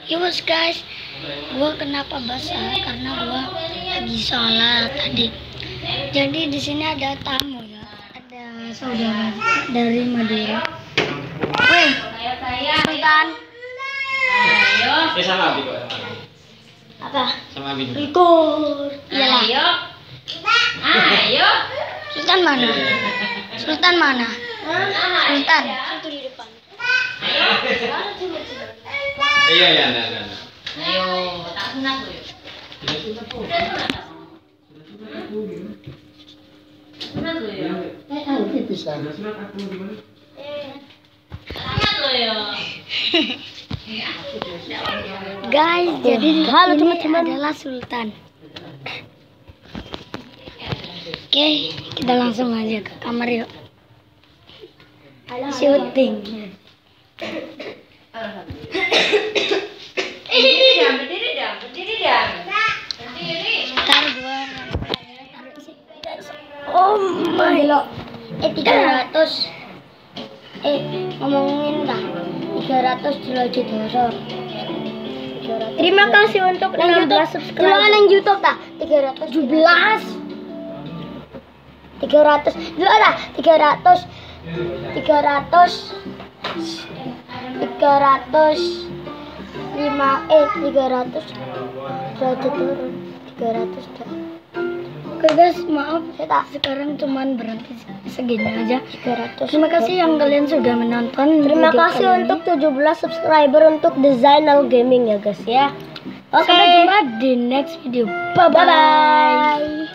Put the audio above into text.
Yo guys, gua kenapa basah? Karena gua lagi sholat tadi. Jadi di sini ada tamu ya, ada saudara dari Madura. Wih, Sultan. Sama Abi kok. Apa? Sama Abi. Ikut. Iyalah. Ayo. Sultan mana? Sultan mana? Sultan. Itu di depan. Iya ya, nah. Ayo, tak sunat tuh. Sunat tuh ya. Tipis lah. Sunat ya. Guys, jadi halo teman-teman adalah Sultan. Oke, kita langsung aja ke kamar yuk. Syuting. Berdiri dah. Ntar gua taruh di sini, guys. Oh my god. 300. Ngomongin dah. 300 jelajah dasar. Terima kasih untuk 16 subscriber. Jangan yang YouTube dah. 317. 300. Dulu dah. 300. derajat turun 300 dah. Oke guys, maaf sekarang cuman berhenti segini aja 300. Terima kasih yang kalian sudah menonton. Terima video kasih kali untuk ini. 17 subscriber untuk Designal Gaming ya guys ya. Oke. Sampai jumpa di next video. Bye bye.